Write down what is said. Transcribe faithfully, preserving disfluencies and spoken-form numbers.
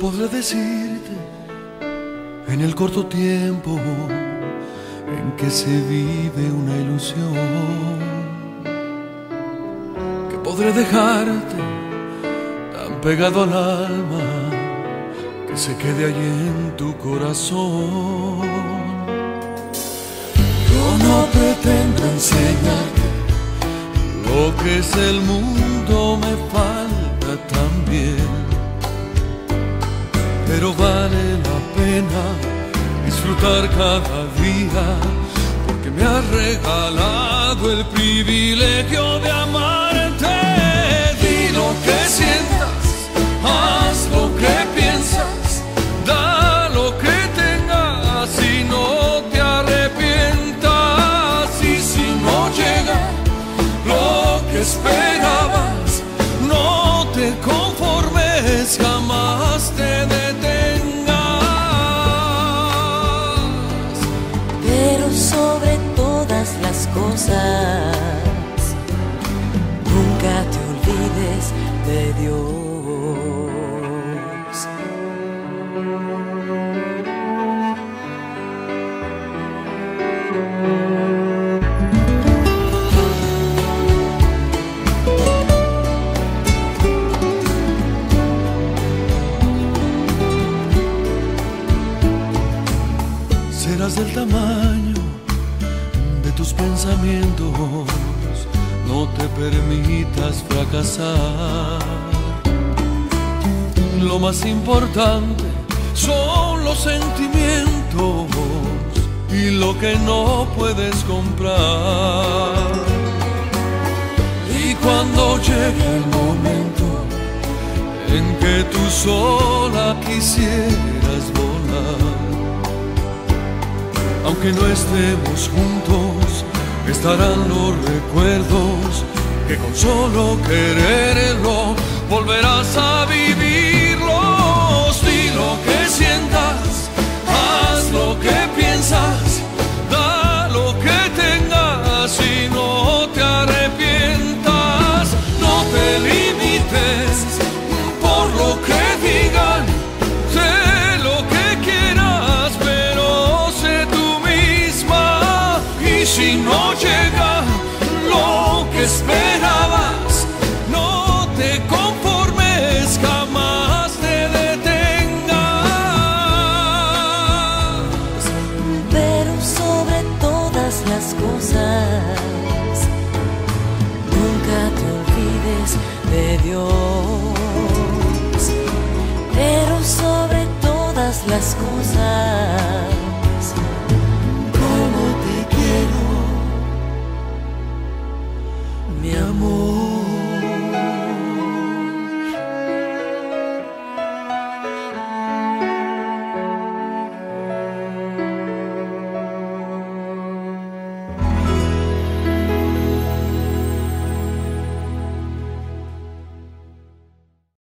podré decirte en el corto tiempo en que se vive una ilusión, que podré dejarte tan pegado al alma que se quede allí en tu corazón. Yo no pretendo enseñarte lo que es el mundo, me falta también, pero vale la pena disfrutar cada día, porque me has regalado el privilegio de amarte. Di lo que sientas, haz lo que piensas, da lo que tengas y no te arrepientas. Y si no llega lo que esperabas, no te conformes, jamás te detengas. Pero sobre todas las cosas, nunca te olvides de Dios. Serás del tamaño de tus pensamientos, no te permitas fracasar. Lo más importante son los sentimientos y lo que no puedes comprar. Y cuando llegue el momento en que tú sola quisieras volar, aunque no estemos juntos, estarán los recuerdos que con solo quererlo volverás a vivirlos. Di lo que sientas, haz lo que piensas, da lo que tengas y no te arrepientas. No te limites por lo que digan, sé lo que quieras, pero sé tú misma. Y si no llega lo que esperabas, no te conformes, jamás te detengas. Pero sobre todas las cosas, nunca te olvides de Dios. Pero sobre todas las cosas, Como te quiero, mi amor.